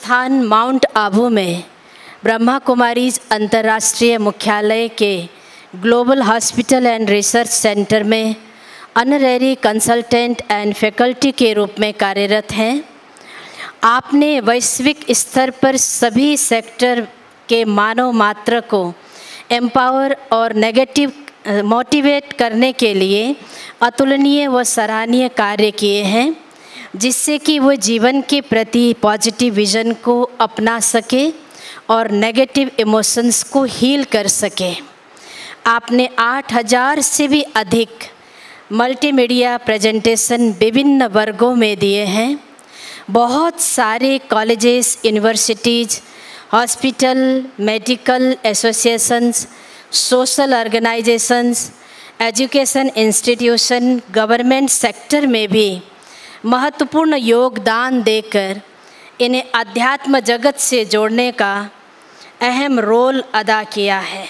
Rajasthan mount Abu में ब्रह्मा कुमारीज अंतर्राष्ट्रीय मुख्यालय के global hospital and research centre में ऑनरेरी कंसल्टेंट एंड फैकल्टी के रूप में कार्यरत हैं। आपने वैश्विक स्तर पर सभी सेक्टर के मानव मात्र को एम्पावर और मोटिवेट करने के लिए अतुलनीय व सराहनीय कार्य किए हैं, जिससे कि वो जीवन के प्रति पॉजिटिव विजन को अपना सके और नेगेटिव इमोशंस को हील कर सके। आपने 8000 से भी अधिक मल्टीमीडिया प्रेजेंटेशन विभिन्न वर्गों में दिए हैं। बहुत सारे colleges, universities, hospital, medical associations, social organisations, education institution, government sector में भी महत्वपूर्ण योगदान देकर इन्हें अध्यात्म जगत से जोड़ने का अहम रोल अदा किया है।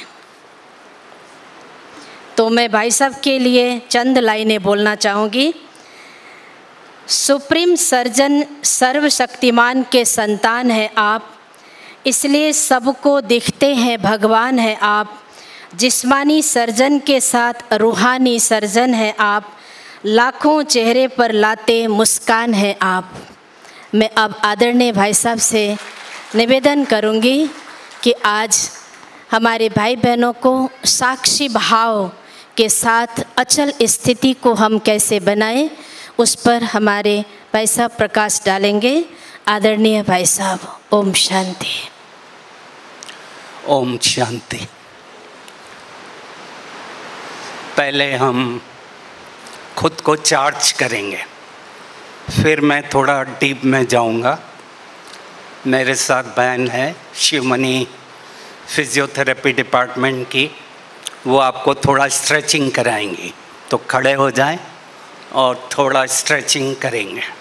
तो मैं भाई साहब के लिए चंद लाइनें बोलना चाहूँगी। सुप्रीम सर्जन सर्वशक्तिमान के संतान हैं आप, इसलिए सबको दिखते हैं भगवान हैं आप। जिस्मानी सर्जन के साथ रूहानी सर्जन हैं आप, लाखों चेहरे पर लाते मुस्कान हैं आप। मैं अब आदरणीय भाई साहब से निवेदन करूंगी कि आज हमारे भाई बहनों को साक्षी भाव के साथ अचल स्थिति को हम कैसे बनाएं, उस पर हमारे भाई साहब प्रकाश डालेंगे। आदरणीय भाई साहब, ओम शांति। ओम शांति। पहले हम खुद को चार्ज करेंगे, फिर मैं थोड़ा डीप में जाऊंगा। मेरे साथ बहन है शिवमणि, फिजियोथेरेपी डिपार्टमेंट की, वो आपको थोड़ा स्ट्रेचिंग कराएंगी। तो खड़े हो जाएं और थोड़ा स्ट्रेचिंग करेंगे।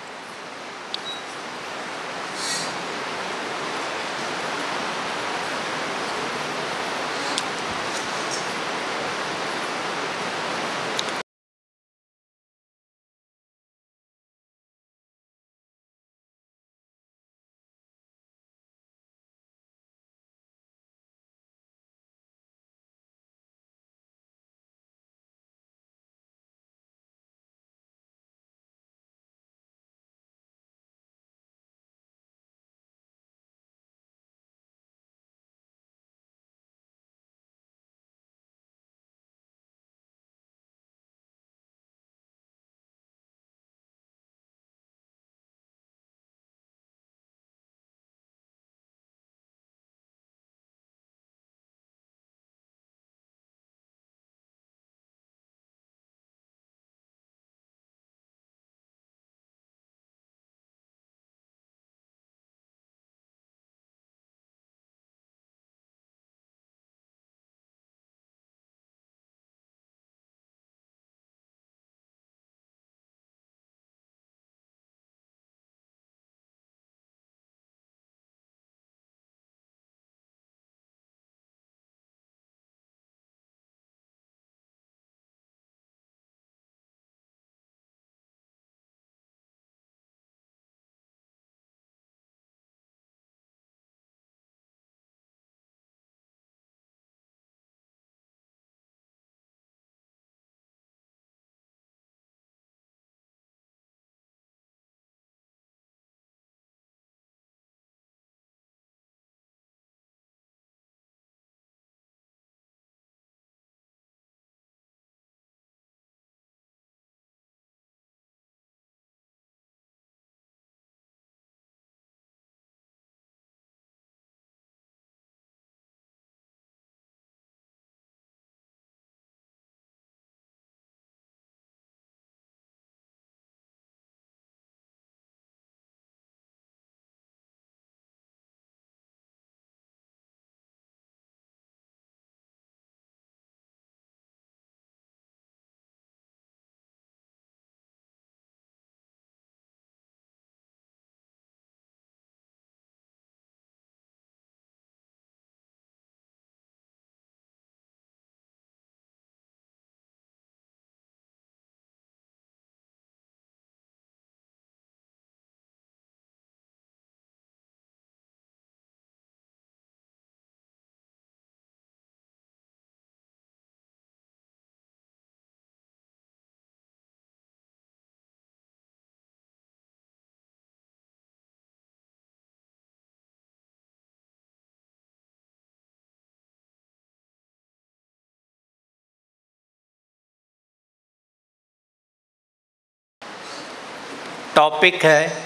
टॉपिक है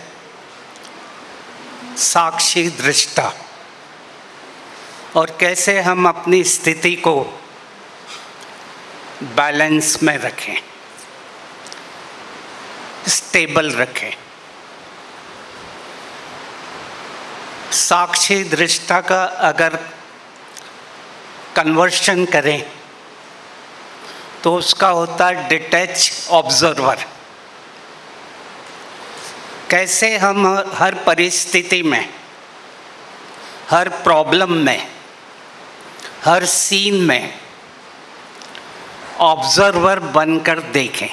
साक्षी दृष्टा और कैसे हम अपनी स्थिति को बैलेंस में रखें, स्टेबल रखें। साक्षी दृष्टा का अगर कन्वर्शन करें तो उसका होता है डिटैच ऑब्जर्वर। कैसे हम हर परिस्थिति में, हर प्रॉब्लम में, हर सीन में ऑब्जर्वर बनकर देखें।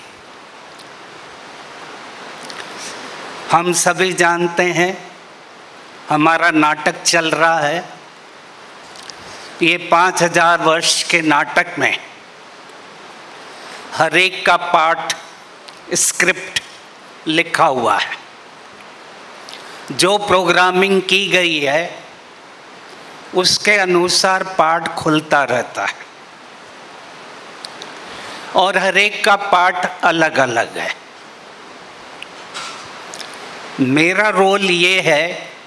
हम सभी जानते हैं हमारा नाटक चल रहा है। ये 5000 वर्ष के नाटक में हर एक का पार्ट स्क्रिप्ट लिखा हुआ है। जो प्रोग्रामिंग की गई है उसके अनुसार पार्ट खुलता रहता है और हर एक का पार्ट अलग अलग है। मेरा रोल ये है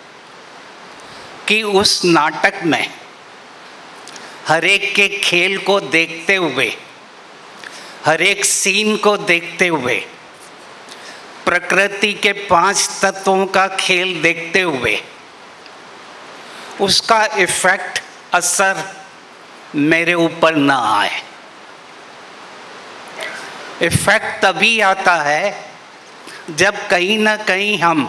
कि उस नाटक में हर एक के खेल को देखते हुए, हर एक सीन को देखते हुए, प्रकृति के 5 तत्वों का खेल देखते हुए उसका इफेक्ट, असर मेरे ऊपर ना आए। इफेक्ट तभी आता है जब कहीं ना कहीं हम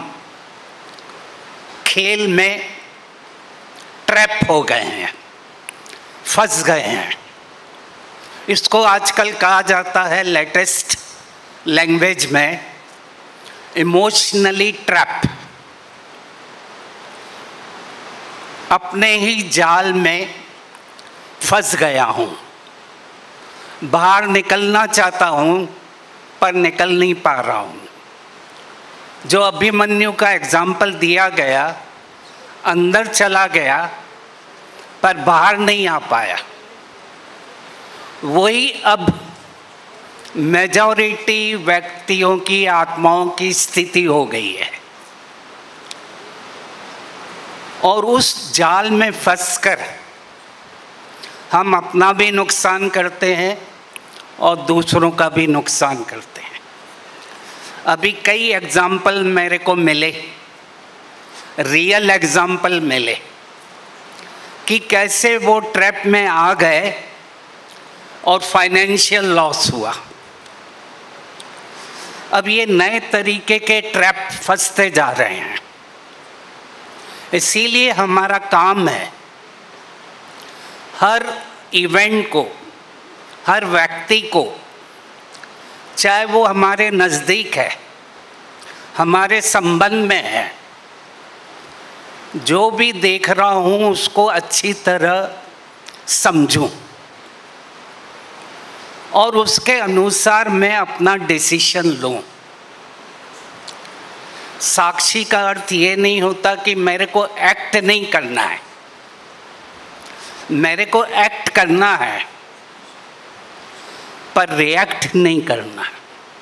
खेल में ट्रैप हो गए हैं, फंस गए हैं। इसको आजकल कहा जाता है लेटेस्ट लैंग्वेज में इमोशनली ट्रैप। अपने ही जाल में फंस गया हूँ, बाहर निकलना चाहता हूँ पर निकल नहीं पा रहा हूँ। जो अभिमन्यु का एग्जाम्पल दिया गया, अंदर चला गया पर बाहर नहीं आ पाया, वही अब मेजॉरिटी व्यक्तियों की आत्माओं की स्थिति हो गई है। और उस जाल में फंसकर हम अपना भी नुकसान करते हैं और दूसरों का भी नुकसान करते हैं। अभी कई एग्जाम्पल मेरे को मिले, रियल एग्जाम्पल मिले कि कैसे वो ट्रैप में आ गए और फाइनेंशियल लॉस हुआ। अब ये नए तरीके के ट्रैप फंसते जा रहे हैं। इसीलिए हमारा काम है हर इवेंट को, हर व्यक्ति को, चाहे वो हमारे नज़दीक है, हमारे संबंध में है, जो भी देख रहा हूँ उसको अच्छी तरह समझूं और उसके अनुसार मैं अपना डिसीजन लूं। साक्षी का अर्थ ये नहीं होता कि मेरे को एक्ट नहीं करना है, मेरे को एक्ट करना है पर रिएक्ट नहीं करना है।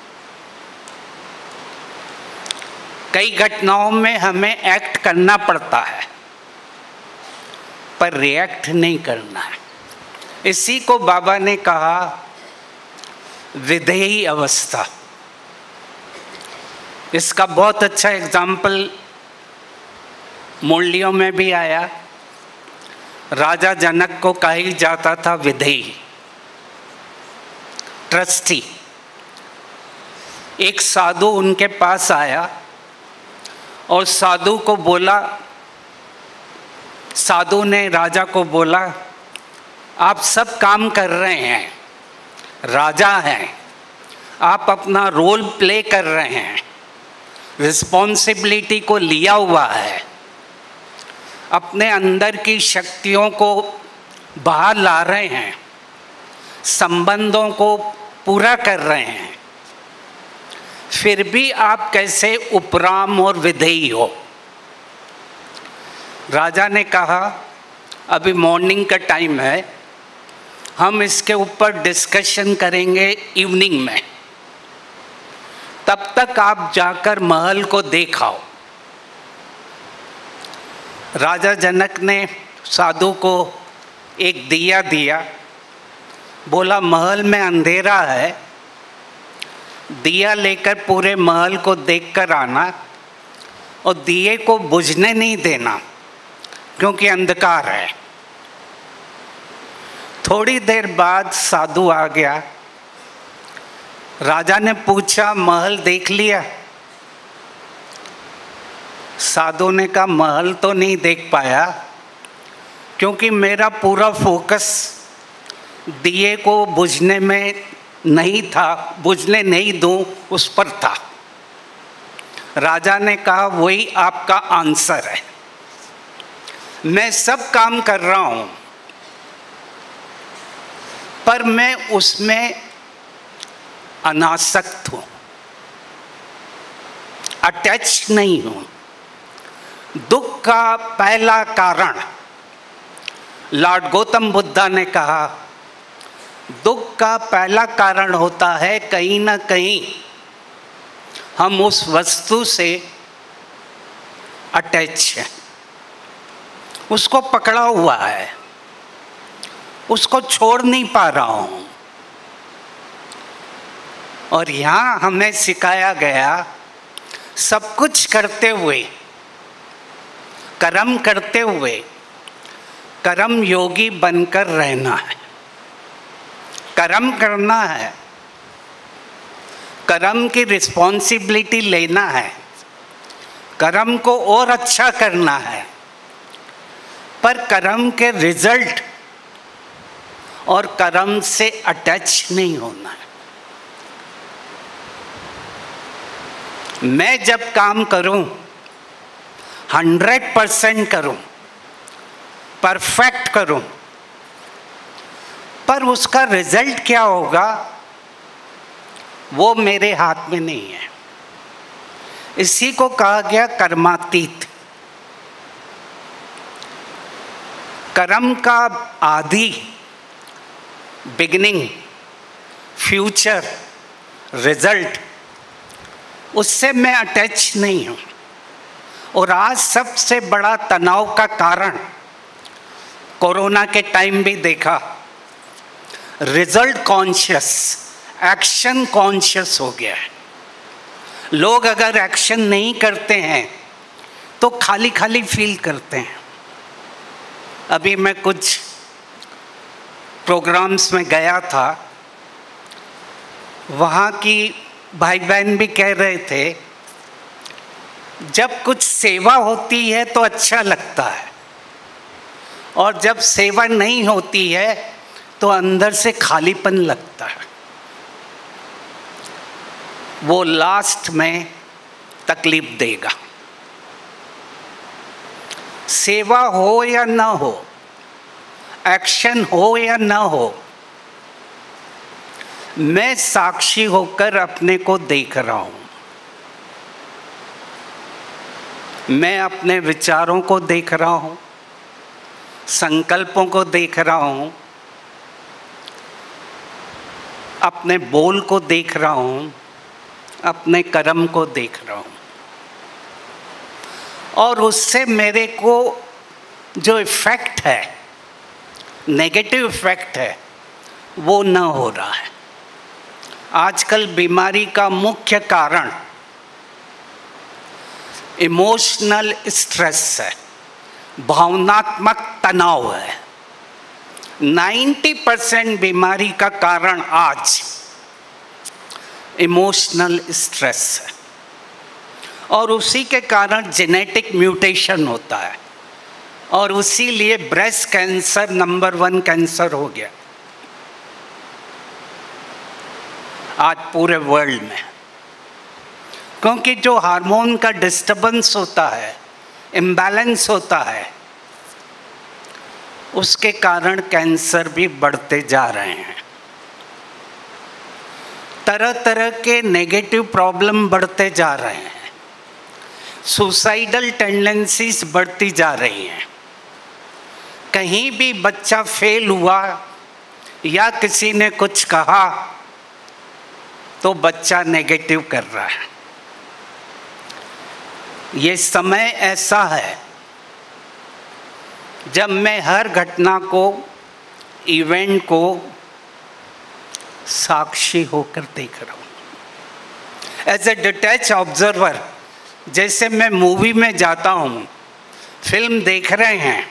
कई घटनाओं में हमें एक्ट करना पड़ता है पर रिएक्ट नहीं करना है। इसी को बाबा ने कहा विधेयी अवस्था। इसका बहुत अच्छा एग्जाम्पल मुरलियों में भी आया। राजा जनक को कहा ही जाता था विधेयी, ट्रस्टी। एक साधु उनके पास आया और साधु को बोला, साधु ने राजा को बोला, आप सब काम कर रहे हैं, राजा हैं, आप अपना रोल प्ले कर रहे हैं, रिस्पॉन्सिबिलिटी को लिया हुआ है, अपने अंदर की शक्तियों को बाहर ला रहे हैं, संबंधों को पूरा कर रहे हैं, फिर भी आप कैसे उपराम और विधेयी हो? राजा ने कहा अभी मॉर्निंग का टाइम है, हम इसके ऊपर डिस्कशन करेंगे इवनिंग में। तब तब तक आप जाकर महल को देखाओ। राजा जनक ने साधु को एक दिया दिया, बोला महल में अंधेरा है, दिया लेकर पूरे महल को देखकर आना और दिए को बुझने नहीं देना क्योंकि अंधकार है। थोड़ी देर बाद साधु आ गया। राजा ने पूछा महल देख लिया? साधु ने कहा महल तो नहीं देख पाया क्योंकि मेरा पूरा फोकस दिए को बुझने में नहीं था, बुझने नहीं दूं उस पर था। राजा ने कहा वही आपका आंसर है। मैं सब काम कर रहा हूं पर मैं उसमें अनासक्त हूं, अटैच नहीं हूं। दुख का पहला कारण लॉर्ड गौतम बुद्धा ने कहा, दुख का पहला कारण होता है कहीं ना कहीं हम उस वस्तु से अटैच हैं, उसको पकड़ा हुआ है, उसको छोड़ नहीं पा रहा हूं। और यहाँ हमें सिखाया गया सब कुछ करते हुए, कर्म करते हुए कर्म योगी बनकर रहना है। कर्म करना है, कर्म की रिस्पॉन्सिबिलिटी लेना है, कर्म को और अच्छा करना है, पर कर्म के रिजल्ट और कर्म से अटैच नहीं होना है। मैं जब काम करूं 100% करूं, परफेक्ट करूं, पर उसका रिजल्ट क्या होगा वो मेरे हाथ में नहीं है। इसी को कहा गया कर्मातीत। कर्म का आदि, बिगिनिंग, फ्यूचर, रिजल्ट, उससे मैं अटैच नहीं हूं। और आज सबसे बड़ा तनाव का कारण कोरोना के टाइम भी देखा, रिजल्ट कॉन्शियस, एक्शन कॉन्शियस हो गया है। लोग अगर एक्शन नहीं करते हैं तो खाली खाली फील करते हैं। अभी मैं कुछ प्रोग्राम्स में गया था, वहाँ की भाई बहन भी कह रहे थे जब कुछ सेवा होती है तो अच्छा लगता है, और जब सेवा नहीं होती है तो अंदर से खालीपन लगता है। वो लास्ट में तकलीफ देगा। सेवा हो या ना हो, एक्शन हो या ना हो, मैं साक्षी होकर अपने को देख रहा हूं। मैं अपने विचारों को देख रहा हूं, संकल्पों को देख रहा हूं, अपने बोल को देख रहा हूं, अपने कर्म को देख रहा हूं, और उससे मेरे को जो इफेक्ट है, नेगेटिव इफेक्ट है, वो ना हो रहा है। आजकल बीमारी का मुख्य कारण इमोशनल स्ट्रेस है, भावनात्मक तनाव है। 90% बीमारी का कारण आज इमोशनल स्ट्रेस है, और उसी के कारण जेनेटिक म्यूटेशन होता है, और उसीलिए ब्रेस्ट कैंसर नंबर 1 कैंसर हो गया आज पूरे वर्ल्ड में। क्योंकि जो हार्मोन का डिस्टर्बेंस होता है, इम्बैलेंस होता है, उसके कारण कैंसर भी बढ़ते जा रहे हैं। तरह तरह के नेगेटिव प्रॉब्लम बढ़ते जा रहे हैं, सुसाइडल टेंडेंसीज बढ़ती जा रही हैं। कहीं भी बच्चा फेल हुआ या किसी ने कुछ कहा तो बच्चा नेगेटिव कर रहा है। ये समय ऐसा है जब मैं हर घटना को, इवेंट को साक्षी होकर देख रहा हूँ। एज ए डिटैच ऑब्जर्वर, जैसे मैं मूवी में जाता हूँ, फिल्म देख रहे हैं,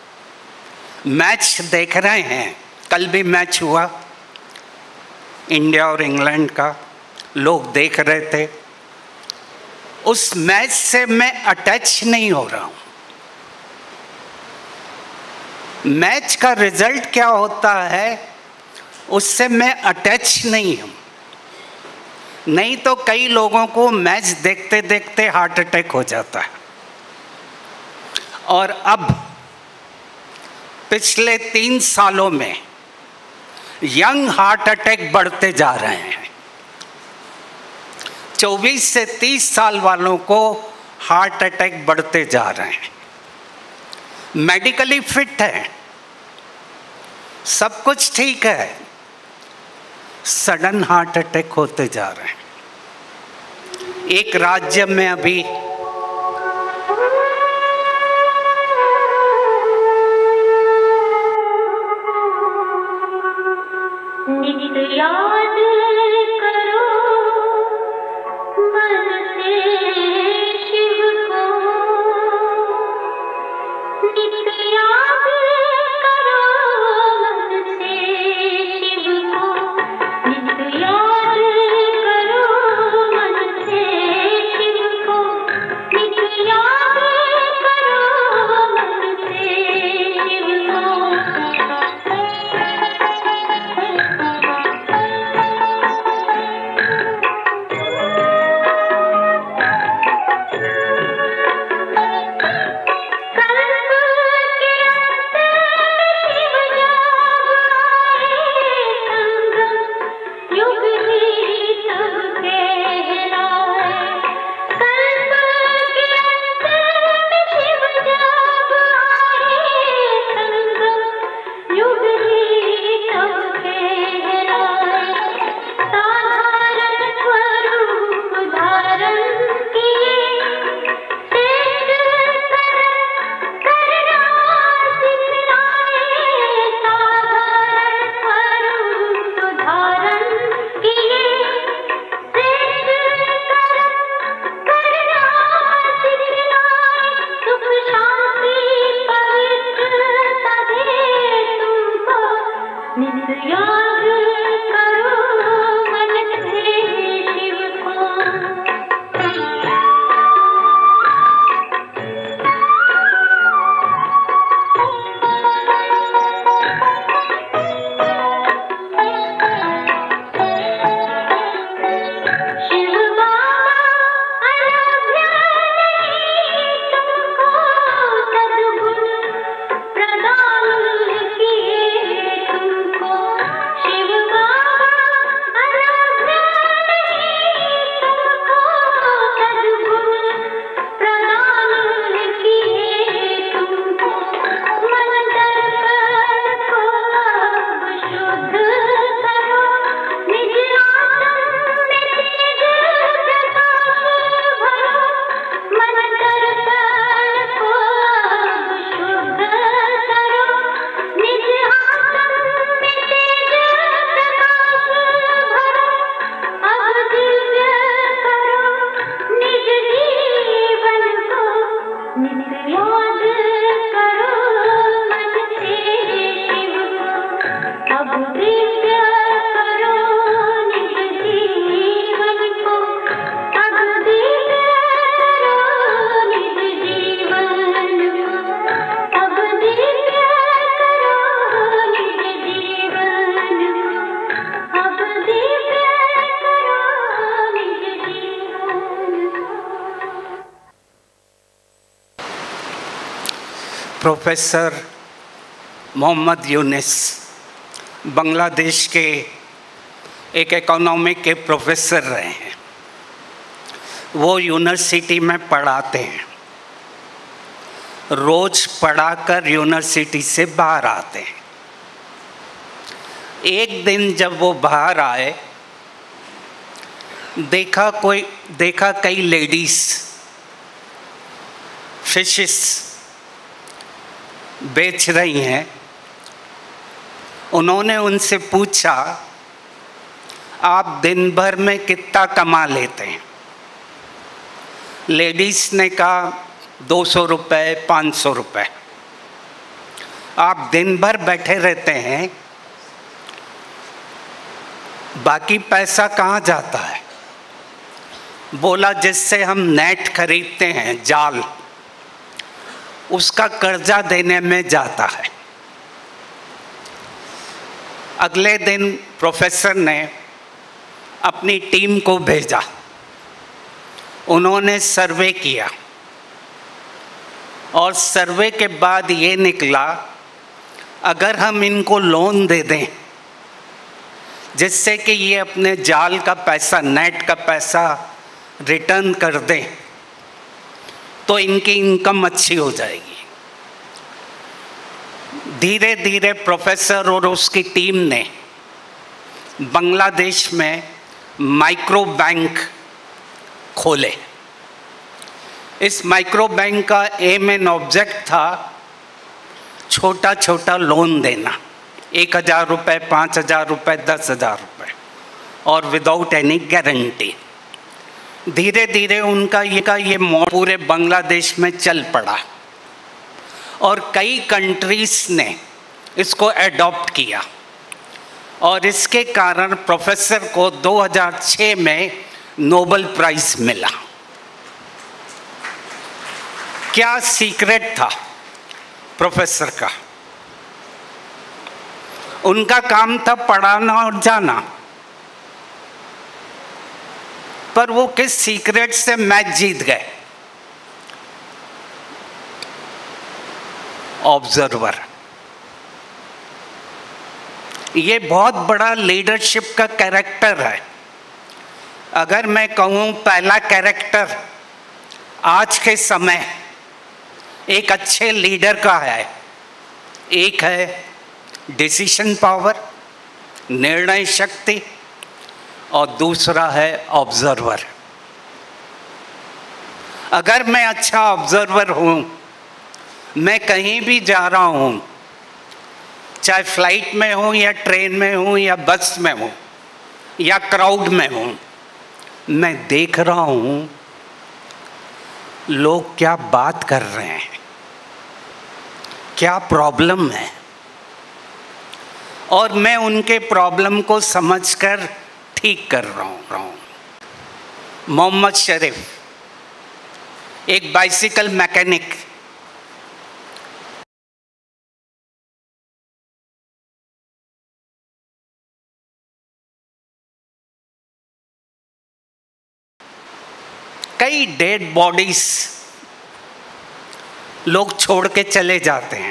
मैच देख रहे हैं। कल भी मैच हुआ इंडिया और इंग्लैंड का, लोग देख रहे थे। उस मैच से मैं अटैच नहीं हो रहा हूँ। मैच का रिजल्ट क्या होता है उससे मैं अटैच नहीं हूँ। नहीं तो कई लोगों को मैच देखते देखते हार्ट अटैक हो जाता है। और अब पिछले 3 सालों में यंग हार्ट अटैक बढ़ते जा रहे हैं। 24 से 30 साल वालों को हार्ट अटैक बढ़ते जा रहे हैं। मेडिकली फिट है, सब कुछ ठीक है, सडन हार्ट अटैक होते जा रहे हैं। एक राज्य में अभी प्रोफेसर मोहम्मद यूनिस बांग्लादेश के एक इकोनॉमिक के प्रोफेसर रहे हैं। वो यूनिवर्सिटी में पढ़ाते हैं, रोज पढ़ाकर यूनिवर्सिटी से बाहर आते हैं। एक दिन जब वो बाहर आए देखा कई लेडीज फिशेस बेच रही हैं। उन्होंने उनसे पूछा, आप दिन भर में कितना कमा लेते हैं? लेडीज ने कहा 200 रुपये, 500 रुपये। आप दिन भर बैठे रहते हैं, बाकी पैसा कहाँ जाता है? बोला, जिससे हम नेट खरीदते हैं, जाल, उसका कर्जा देने में जाता है। अगले दिन प्रोफेसर ने अपनी टीम को भेजा। उन्होंने सर्वे किया और सर्वे के बाद ये निकला, अगर हम इनको लोन दे दें जिससे कि ये अपने जाल का पैसा, नेट का पैसा रिटर्न कर दें, तो इनकी इनकम अच्छी हो जाएगी। धीरे धीरे प्रोफेसर और उसकी टीम ने बांग्लादेश में माइक्रो बैंक खोले। इस माइक्रो बैंक का एम एंड ऑब्जेक्ट था छोटा छोटा लोन देना, 1000 रुपये, 5000 रुपये, 10,000 रुपये, और विदाउट एनी गारंटी। धीरे धीरे उनका ये पूरे बांग्लादेश में चल पड़ा और कई कंट्रीज ने इसको एडॉप्ट किया, और इसके कारण प्रोफेसर को 2006 में नोबेल प्राइज मिला। क्या सीक्रेट था प्रोफेसर का? उनका काम था पढ़ाना और जाना, पर वो किस सीक्रेट से मैच जीत गए? ऑब्जर्वर। ये बहुत बड़ा लीडरशिप का कैरेक्टर है। अगर मैं कहूँ पहला कैरेक्टर आज के समय एक अच्छे लीडर का है, एक है डिसीजन पावर, निर्णय शक्ति, और दूसरा है ऑब्जर्वर। अगर मैं अच्छा ऑब्जर्वर हूँ, मैं कहीं भी जा रहा हूँ, चाहे फ्लाइट में हूँ या ट्रेन में हूँ या बस में हूँ या क्राउड में हूँ, मैं देख रहा हूँ लोग क्या बात कर रहे हैं, क्या प्रॉब्लम है, और मैं उनके प्रॉब्लम को समझकर ठीक कर रहा हूँ। मोहम्मद शरीफ, एक बाइसिकल मैकेनिक, कई डेड बॉडीज लोग छोड़ के चले जाते हैं।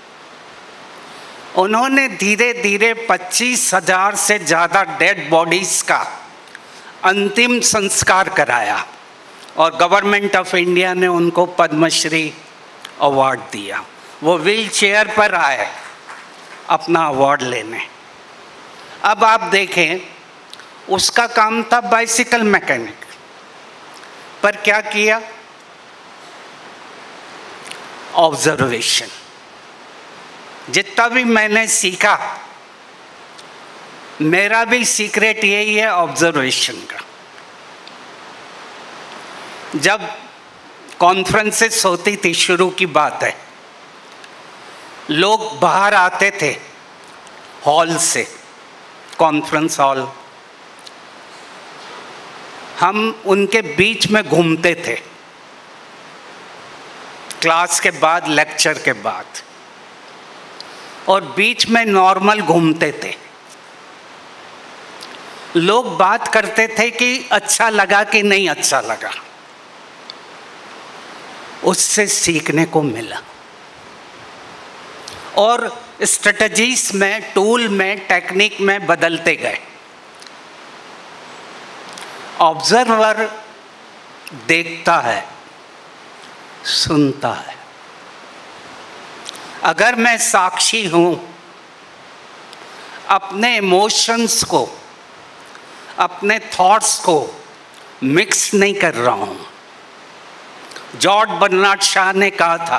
उन्होंने धीरे धीरे 25,000 से ज़्यादा डेड बॉडीज़ का अंतिम संस्कार कराया, और गवर्नमेंट ऑफ इंडिया ने उनको पद्मश्री अवार्ड दिया। वो व्हील चेयर पर आए अपना अवार्ड लेने। अब आप देखें, उसका काम था बाइसिकल मैकेनिक, पर क्या किया? ऑब्जर्वेशन। जितना भी मैंने सीखा, मेरा भी सीक्रेट यही है, ऑब्जर्वेशन का। जब कॉन्फ्रेंसेस होती थी, शुरू की बात है, लोग बाहर आते थे हॉल से, कॉन्फ्रेंस हॉल, हम उनके बीच में घूमते थे क्लास के बाद, लेक्चर के बाद, और बीच में नॉर्मल घूमते थे। लोग बात करते थे कि अच्छा लगा कि नहीं अच्छा लगा, उससे सीखने को मिला। और स्ट्रेटजीज में, टूल में, टेक्निक में बदलते गए। ऑब्जर्वर देखता है, सुनता है। अगर मैं साक्षी हूँ, अपने इमोशंस को, अपने थॉट्स को मिक्स नहीं कर रहा हूं। जॉर्ज बर्नार्ड शॉ ने कहा था,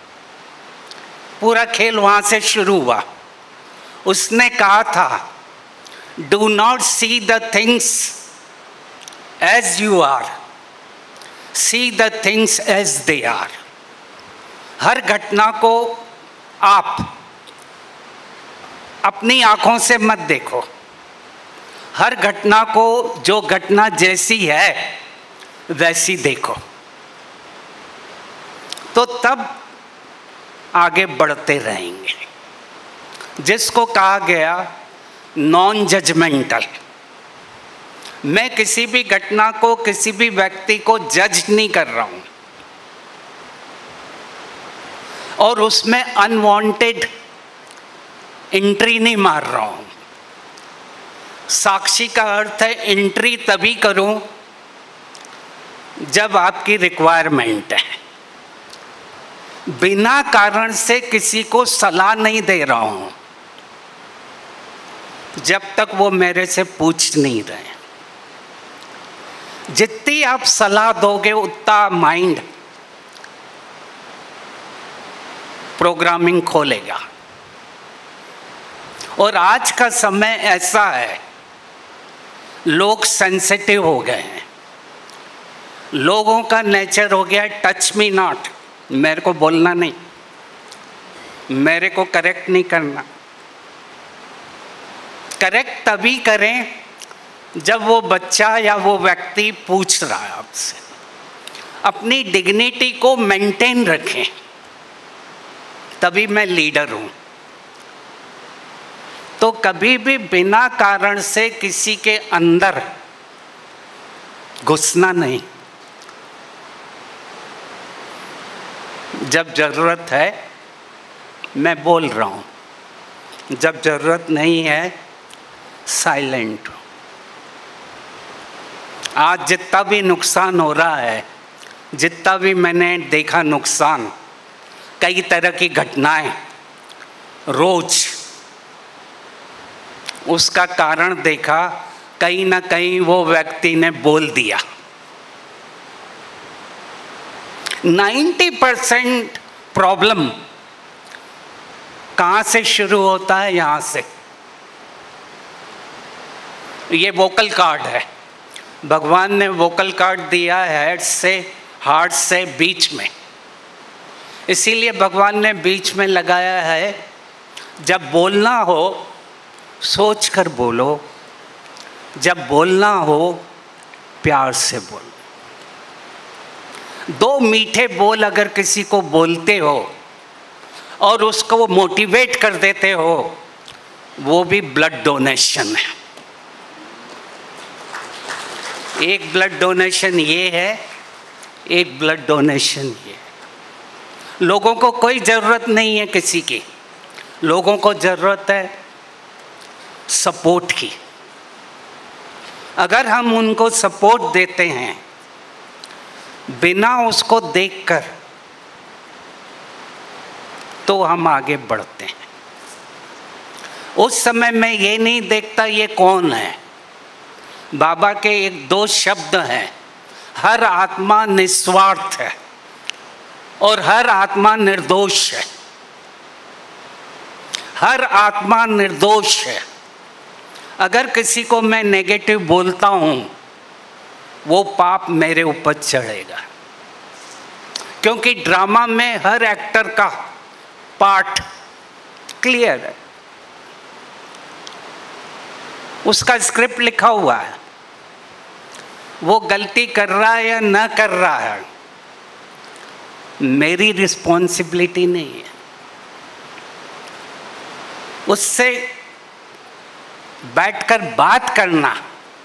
पूरा खेल वहां से शुरू हुआ। उसने कहा था, do not see the things as you are, see the things as they are. हर घटना को आप अपनी आंखों से मत देखो, हर घटना को जो घटना जैसी है वैसी देखो, तो तब आगे बढ़ते रहेंगे। जिसको कहा गया नॉन जजमेंटल। मैं किसी भी घटना को, किसी भी व्यक्ति को जज नहीं कर रहा हूं और उसमें अनवांटेड एंट्री नहीं मार रहा हूं। साक्षी का अर्थ है एंट्री तभी करूं जब आपकी रिक्वायरमेंट है। बिना कारण से किसी को सलाह नहीं दे रहा हूं जब तक वो मेरे से पूछ नहीं रहे। जितनी आप सलाह दोगे उतना माइंड प्रोग्रामिंग खोलेगा। और आज का समय ऐसा है, लोग सेंसिटिव हो गए हैं। लोगों का नेचर हो गया टच मी नॉट, मेरे को बोलना नहीं, मेरे को करेक्ट नहीं करना। करेक्ट तभी करें जब वो बच्चा या वो व्यक्ति पूछ रहा है आपसे। अपनी डिग्निटी को मेंटेन रखें, तभी मैं लीडर हूं। तो कभी भी बिना कारण से किसी के अंदर घुसना नहीं। जब जरूरत है मैं बोल रहा हूं, जब जरूरत नहीं है साइलेंट हूं। आज जितना भी नुकसान हो रहा है, जितना भी मैंने देखा नुकसान, कई तरह की घटनाएं रोज, उसका कारण देखा, कहीं ना कहीं वो व्यक्ति ने बोल दिया। 90% प्रॉब्लम कहाँ से शुरू होता है? यहाँ से। ये वोकल कार्ड है, भगवान ने वोकल कार्ड दिया है हेड से, हार्ट से बीच में। इसीलिए भगवान ने बीच में लगाया है। जब बोलना हो सोच कर बोलो, जब बोलना हो प्यार से बोलो। दो मीठे बोल अगर किसी को बोलते हो और उसको मोटिवेट कर देते हो, वो भी ब्लड डोनेशन है। एक ब्लड डोनेशन ये है, एक ब्लड डोनेशन ये है। लोगों को कोई ज़रूरत नहीं है किसी की, लोगों को ज़रूरत है सपोर्ट की। अगर हम उनको सपोर्ट देते हैं बिना उसको देखकर, तो हम आगे बढ़ते हैं। उस समय मैं ये नहीं देखता ये कौन है। बाबा के एक दो शब्द हैं, हर आत्मा निस्वार्थ है और हर आत्मा निर्दोष है। हर आत्मा निर्दोष है। अगर किसी को मैं नेगेटिव बोलता हूं, वो पाप मेरे ऊपर चढ़ेगा। क्योंकि ड्रामा में हर एक्टर का पार्ट क्लियर है, उसका स्क्रिप्ट लिखा हुआ है। वो गलती कर रहा है या ना कर रहा है, मेरी रिस्पॉन्सिबिलिटी नहीं है। उससे बैठकर बात करना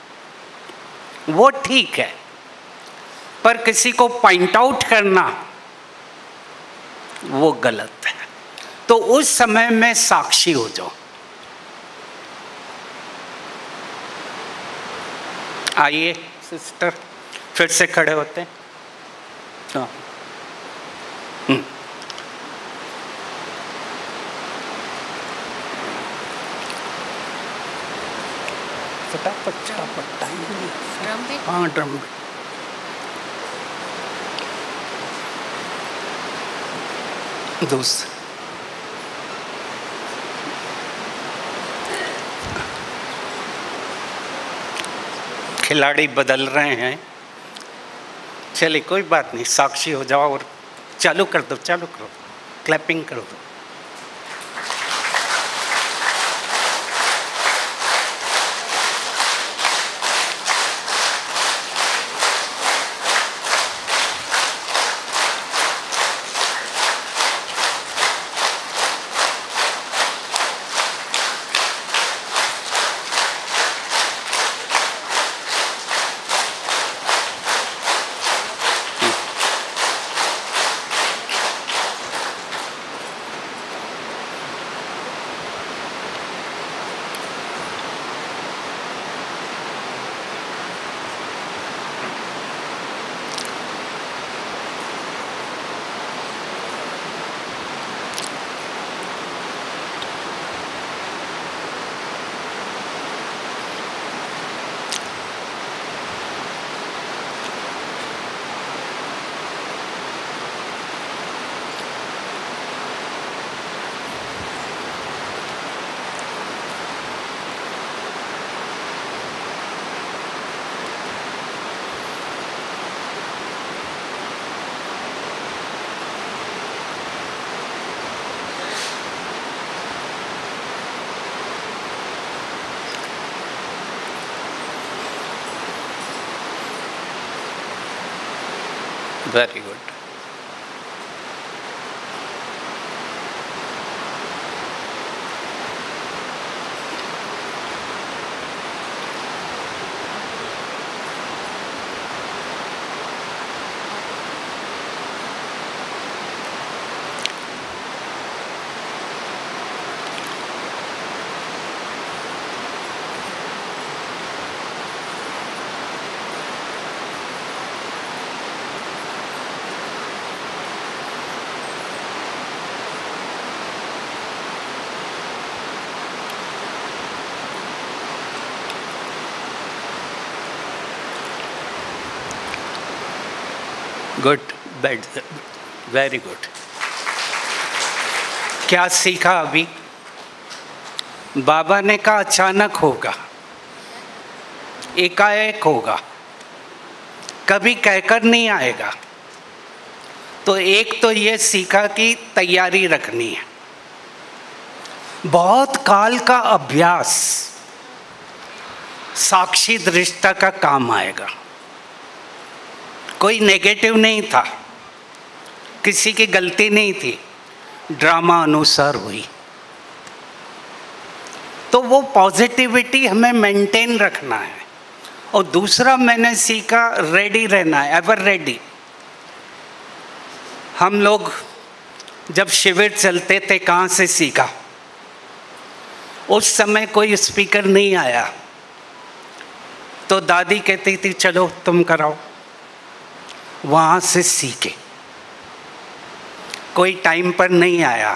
वो ठीक है, पर किसी को पॉइंट आउट करना वो गलत है। तो उस समय में साक्षी हो जाओ। आइए सिस्टर, फिर से खड़े होते हैं। हाँ। फटाफट फटाफट टाइम नहीं। हाँ ड्रम बीट। दोस्त खिलाड़ी बदल रहे हैं, चलिए कोई बात नहीं, साक्षी हो जाओ और चालू कर दो, चालू करो, क्लैपिंग कर दो। Very good. Good, bad, very good. क्या सीखा अभी? बाबा ने कहा अचानक होगा, एकाएक होगा, कभी कहकर नहीं आएगा। तो एक तो ये सीखा कि तैयारी रखनी है, बहुत काल का अभ्यास साक्षी दृष्टा का काम आएगा। कोई नेगेटिव नहीं था, किसी की गलती नहीं थी, ड्रामा अनुसार हुई। तो वो पॉजिटिविटी हमें मेंटेन रखना है। और दूसरा मैंने सीखा रेडी रहना है, एवर रेडी। हम लोग जब शिविर चलते थे, कहाँ से सीखा? उस समय कोई स्पीकर नहीं आया, तो दादी कहती थी चलो तुम कराओ, वहाँ से सीखे। कोई टाइम पर नहीं आया,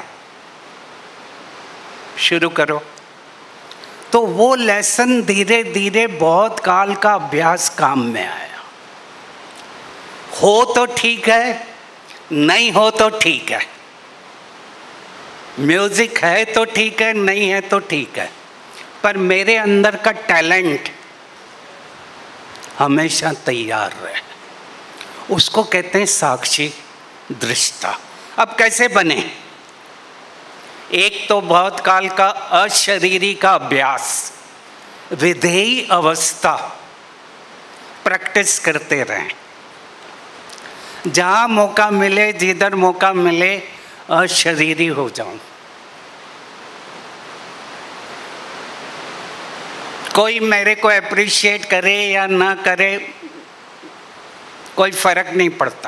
शुरू करो। तो वो लेसन धीरे धीरे बहुत काल का अभ्यास काम में आया। हो तो ठीक है, नहीं हो तो ठीक है, म्यूजिक है तो ठीक है, नहीं है तो ठीक है, पर मेरे अंदर का टैलेंट हमेशा तैयार रहे। उसको कहते हैं साक्षी दृष्टा। अब कैसे बने? एक तो बहुत काल का अशरीरी का अभ्यास, विधेयी अवस्था प्रैक्टिस करते रहें। जहाँ मौका मिले, जिधर मौका मिले, अशरीरी हो जाऊं। कोई मेरे को अप्रिशिएट करे या ना करे, कोई फर्क नहीं पड़ता।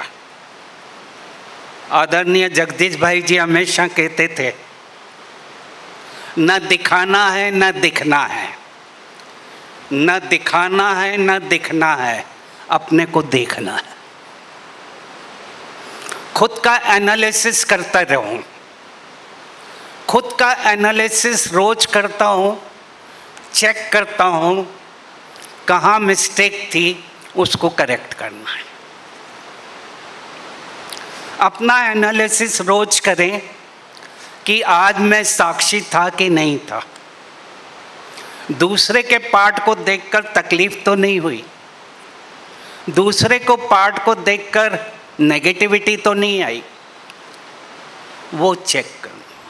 आदरणीय जगदीश भाई जी हमेशा कहते थे, न दिखाना है न दिखना है, न दिखाना है न दिखना है, अपने को देखना है। खुद का एनालिसिस करता रहूं, खुद का एनालिसिस रोज करता हूं, चेक करता हूं कहाँ मिस्टेक थी उसको करेक्ट करना है। अपना एनालिसिस रोज करें कि आज मैं साक्षी था कि नहीं था। दूसरे के पार्ट को देखकर तकलीफ तो नहीं हुई, दूसरे को पार्ट को देखकर नेगेटिविटी तो नहीं आई, वो चेक करो।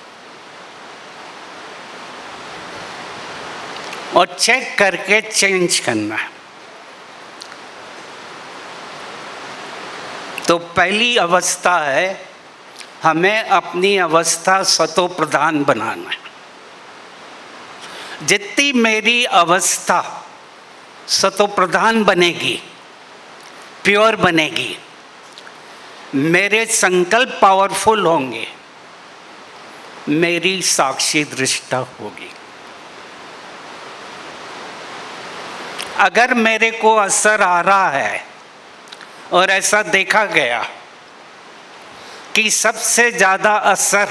और चेक करके चेंज करना है। तो पहली अवस्था है हमें अपनी अवस्था सतो प्रधान बनाना है। जितनी मेरी अवस्था सतो प्रधान बनेगी, प्योर बनेगी, मेरे संकल्प पावरफुल होंगे, मेरी साक्षी दृष्टा होगी। अगर मेरे को असर आ रहा है और ऐसा देखा गया कि सबसे ज़्यादा असर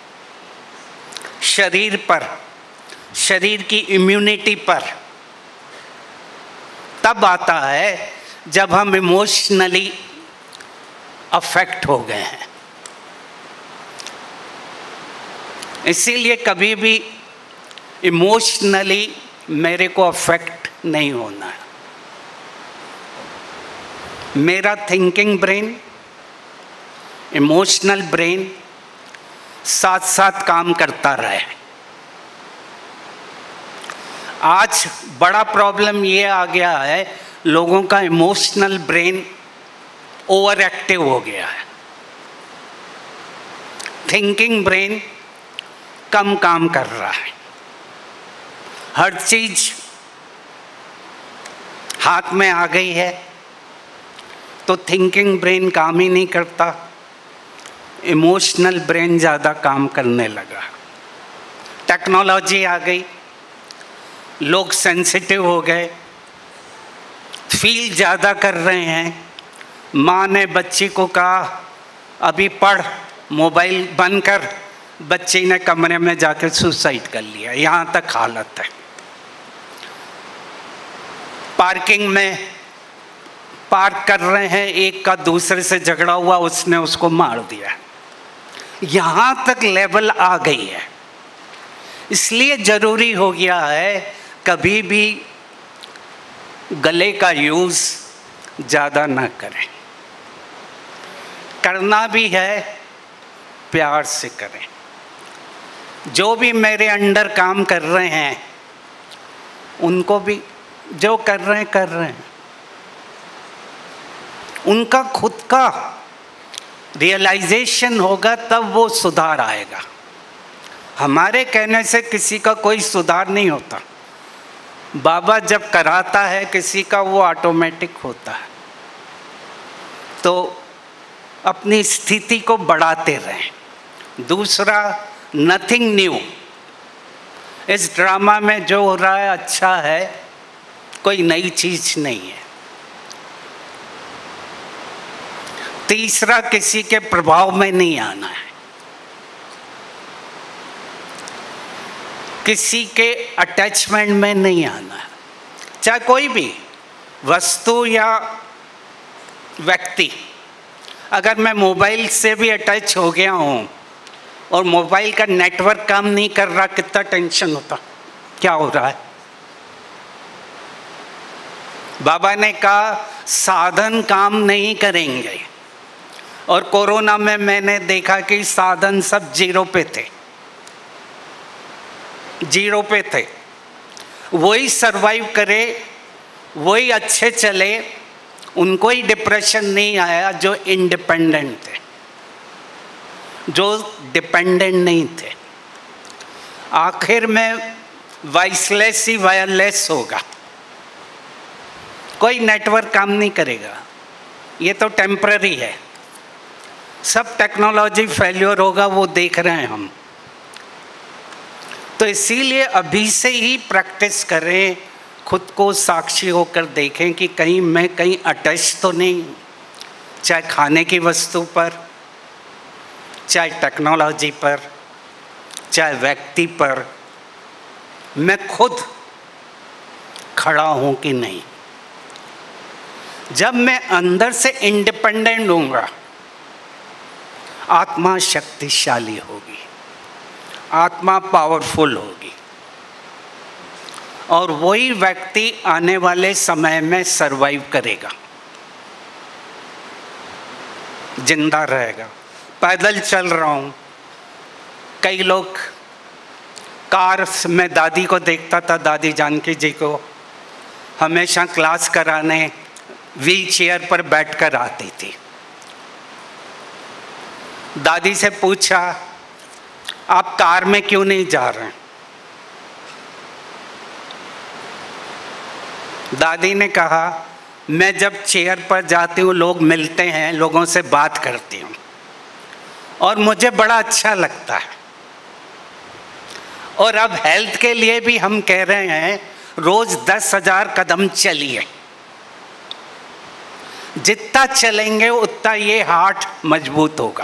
शरीर पर, शरीर की इम्यूनिटी पर तब आता है जब हम इमोशनली अफेक्ट हो गए हैं। इसीलिए कभी भी इमोशनली मेरे को अफेक्ट नहीं होना है। मेरा थिंकिंग ब्रेन, इमोशनल ब्रेन साथ साथ काम करता रहे। आज बड़ा प्रॉब्लम ये आ गया है, लोगों का इमोशनल ब्रेन ओवर एक्टिव हो गया है, थिंकिंग ब्रेन कम काम कर रहा है। हर चीज हाथ में आ गई है तो थिंकिंग ब्रेन काम ही नहीं करता, इमोशनल ब्रेन ज़्यादा काम करने लगा। टेक्नोलॉजी आ गई, लोग सेंसिटिव हो गए, फील ज़्यादा कर रहे हैं। माँ ने बच्ची को कहा अभी पढ़, मोबाइल बंद कर, बच्ची ने कमरे में जाकर सुसाइड कर लिया। यहाँ तक हालत है। पार्किंग में पार्क कर रहे हैं, एक का दूसरे से झगड़ा हुआ, उसने उसको मार दिया। यहाँ तक लेवल आ गई है। इसलिए ज़रूरी हो गया है कभी भी गले का यूज़ ज़्यादा ना करें। करना भी है प्यार से करें। जो भी मेरे अंडर काम कर रहे हैं उनको भी जो कर रहे हैं, उनका खुद का रियलाइजेशन होगा तब वो सुधार आएगा। हमारे कहने से किसी का कोई सुधार नहीं होता। बाबा जब कराता है किसी का, वो ऑटोमेटिक होता है। तो अपनी स्थिति को बढ़ाते रहें। दूसरा, नथिंग न्यू। इस ड्रामा में जो हो रहा है अच्छा है, कोई नई चीज नहीं है। तीसरा, किसी के प्रभाव में नहीं आना है, किसी के अटैचमेंट में नहीं आना है। चाहे कोई भी वस्तु या व्यक्ति, अगर मैं मोबाइल से भी अटैच हो गया हूँ और मोबाइल का नेटवर्क काम नहीं कर रहा, कितना टेंशन होता। क्या हो रहा है? बाबा ने कहा साधन काम नहीं करेंगे, और कोरोना में मैंने देखा कि साधन सब जीरो पे थे, जीरो पे थे। वही सरवाइव करे, वही अच्छे चले, उनको ही डिप्रेशन नहीं आया जो इंडिपेंडेंट थे, जो डिपेंडेंट नहीं थे। आखिर में वॉइसलेस ही वायरलेस होगा, कोई नेटवर्क काम नहीं करेगा। ये तो टेम्पररी है, सब टेक्नोलॉजी फेल्योर होगा, वो देख रहे हैं हम। तो इसीलिए अभी से ही प्रैक्टिस करें, खुद को साक्षी होकर देखें कि कहीं मैं कहीं अटैच तो नहीं, चाहे खाने की वस्तु पर, चाहे टेक्नोलॉजी पर, चाहे व्यक्ति पर। मैं खुद खड़ा हूँ कि नहीं। जब मैं अंदर से इंडिपेंडेंट होऊंगा, आत्मा शक्तिशाली होगी, आत्मा पावरफुल होगी, और वही व्यक्ति आने वाले समय में सरवाइव करेगा, जिंदा रहेगा। पैदल चल रहा हूँ, कई लोग कार में दादी को देखता था, दादी जानकी जी को हमेशा क्लास कराने व्हील चेयर पर बैठकर आती थी। दादी से पूछा, आप कार में क्यों नहीं जा रहे हैं? दादी ने कहा, मैं जब चेयर पर जाती हूँ, लोग मिलते हैं, लोगों से बात करती हूँ और मुझे बड़ा अच्छा लगता है। और अब हेल्थ के लिए भी हम कह रहे हैं, रोज 10,000 कदम चलिए। जितना चलेंगे उतना ये हार्ट मजबूत होगा।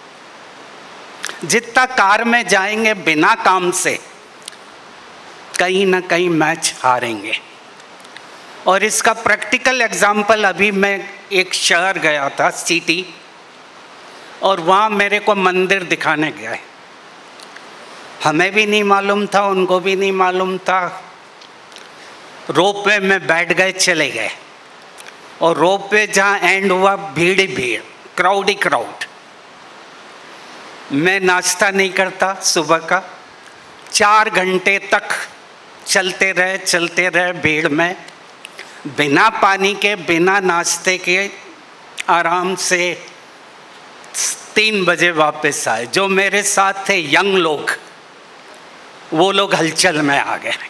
जितना कार में जाएंगे बिना काम से, कहीं ना कहीं मैच हारेंगे। और इसका प्रैक्टिकल एग्जाम्पल, अभी मैं एक शहर गया था, सिटी, और वहाँ मेरे को मंदिर दिखाने गए। हमें भी नहीं मालूम था, उनको भी नहीं मालूम था। रोपवे में बैठ गए, चले गए, और रोपवे जहाँ एंड हुआ, भीड़ ही भीड़, क्राउड ही क्राउड। मैं नाश्ता नहीं करता सुबह का, 4 घंटे तक चलते रहे भीड़ में, बिना पानी के, बिना नाश्ते के, आराम से 3 बजे वापस आए। जो मेरे साथ थे यंग लोग, वो लोग हलचल में आ गए।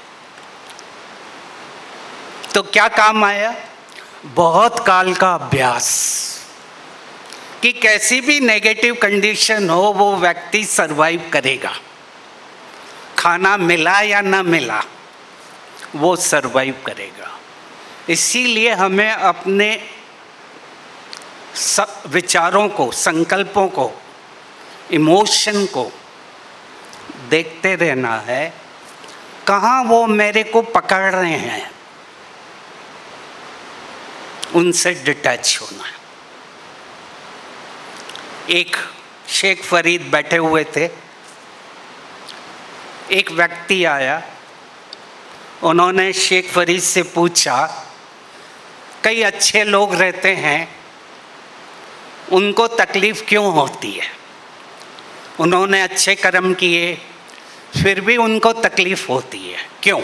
तो क्या काम आया? बहुत काल का अभ्यास, कि कैसी भी नेगेटिव कंडीशन हो, वो व्यक्ति सरवाइव करेगा। खाना मिला या ना मिला, वो सरवाइव करेगा। इसीलिए हमें अपने विचारों को, संकल्पों को, इमोशन को देखते रहना है, कहाँ वो मेरे को पकड़ रहे हैं, उनसे डिटैच होना है। एक शेख फरीद बैठे हुए थे, एक व्यक्ति आया, उन्होंने शेख फरीद से पूछा, कई अच्छे लोग रहते हैं, उनको तकलीफ़ क्यों होती है? उन्होंने अच्छे कर्म किए, फिर भी उनको तकलीफ़ होती है, क्यों?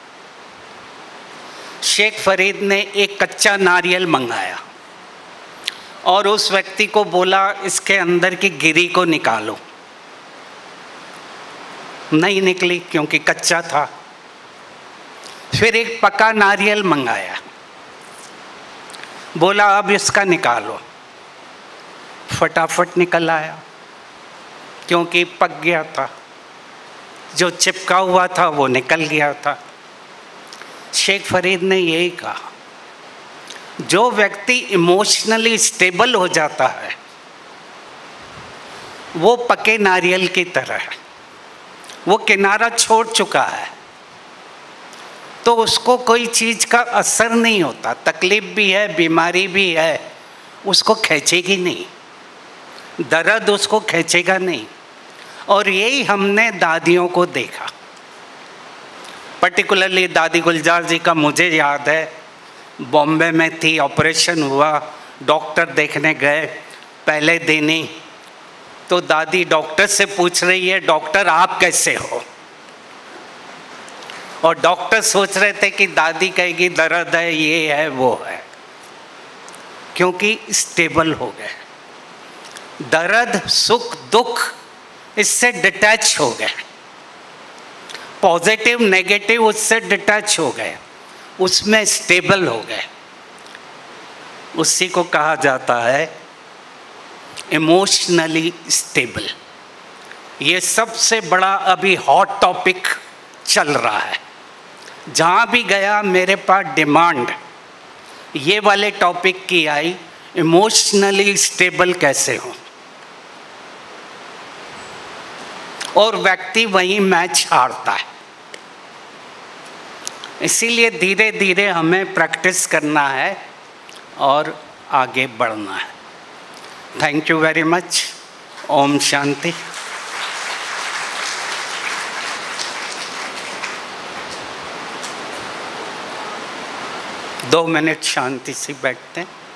शेख फरीद ने एक कच्चा नारियल मंगाया और उस व्यक्ति को बोला, इसके अंदर की गिरी को निकालो। नहीं निकली, क्योंकि कच्चा था। फिर एक पका नारियल मंगाया, बोला अब इसका निकालो। फटाफट निकल आया, क्योंकि पक गया था, जो चिपका हुआ था वो निकल गया था। शेख फरीद ने यही कहा, जो व्यक्ति इमोशनली स्टेबल हो जाता है, वो पके नारियल की तरह है, वो किनारा छोड़ चुका है, तो उसको कोई चीज़ का असर नहीं होता। तकलीफ भी है, बीमारी भी है, उसको खींचेगी नहीं, दर्द उसको खींचेगा नहीं। और यही हमने दादियों को देखा, पर्टिकुलरली दादी गुलजार जी का मुझे याद है, बॉम्बे में थी, ऑपरेशन हुआ, डॉक्टर देखने गए, पहले दिन ही तो दादी डॉक्टर से पूछ रही है, डॉक्टर आप कैसे हो? और डॉक्टर सोच रहे थे कि दादी कहेगी दर्द है, ये है, वो है, क्योंकि स्टेबल हो गए। दर्द, सुख, दुख, इससे डिटैच हो गए। पॉजिटिव, नेगेटिव, उससे डिटैच हो गए, उसमें स्टेबल हो गए। उसी को कहा जाता है इमोशनली स्टेबल। ये सबसे बड़ा अभी हॉट टॉपिक चल रहा है। जहाँ भी गया मेरे पास डिमांड ये वाले टॉपिक की आई, इमोशनली स्टेबल कैसे हो, और व्यक्ति वहीं मैच हारता है। इसीलिए धीरे धीरे हमें प्रैक्टिस करना है और आगे बढ़ना है। Thank you very much. ओम शांति। दो मिनट शांति से बैठते हैं।